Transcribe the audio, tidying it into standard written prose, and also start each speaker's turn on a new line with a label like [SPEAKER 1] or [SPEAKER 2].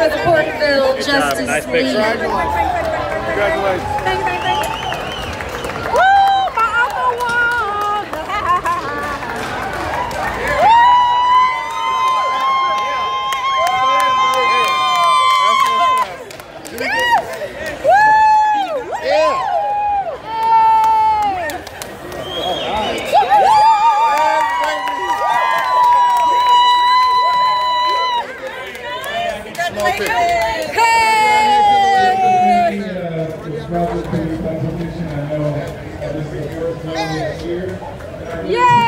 [SPEAKER 1] for the Porterville Justice
[SPEAKER 2] Nice
[SPEAKER 1] League.
[SPEAKER 2] picture.
[SPEAKER 3] Congratulations.
[SPEAKER 1] Thank you.
[SPEAKER 4] Woo! My uncle won! Yeah!